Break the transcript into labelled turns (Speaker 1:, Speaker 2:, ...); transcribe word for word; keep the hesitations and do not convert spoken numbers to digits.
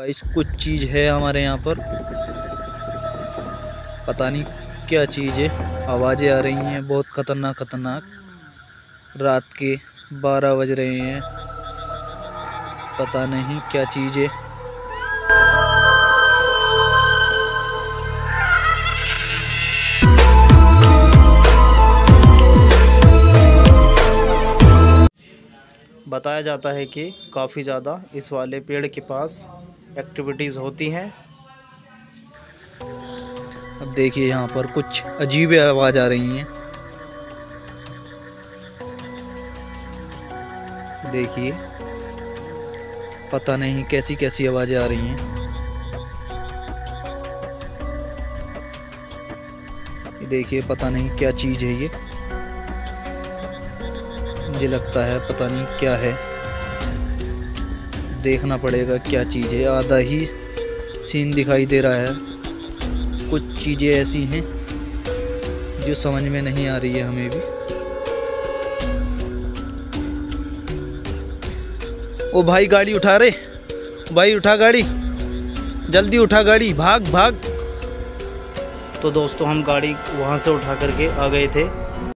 Speaker 1: Guys कुछ चीज़ है हमारे यहाँ पर, पता नहीं क्या चीज़ है। आवाज़ें आ रही हैं बहुत खतरनाक खतरनाक। रात के बारह बज रहे हैं, पता नहीं क्या चीज़ है। बताया जाता है कि काफ़ी ज़्यादा इस वाले पेड़ के पास एक्टिविटीज़ होती हैं। अब देखिए यहाँ पर कुछ अजीब आवाज़ आ रही हैं। देखिए पता नहीं कैसी कैसी आवाज़ें आ रही हैं। देखिए पता नहीं क्या चीज़ है ये, मुझे लगता है पता नहीं क्या है, देखना पड़ेगा क्या चीज़ है। आधा ही सीन दिखाई दे रहा है। कुछ चीज़ें ऐसी हैं जो समझ में नहीं आ रही है हमें भी। ओ भाई गाड़ी उठा रे, भाई उठा गाड़ी, जल्दी उठा गाड़ी, भाग भाग। तो दोस्तों हम गाड़ी वहाँ से उठा करके आ गए थे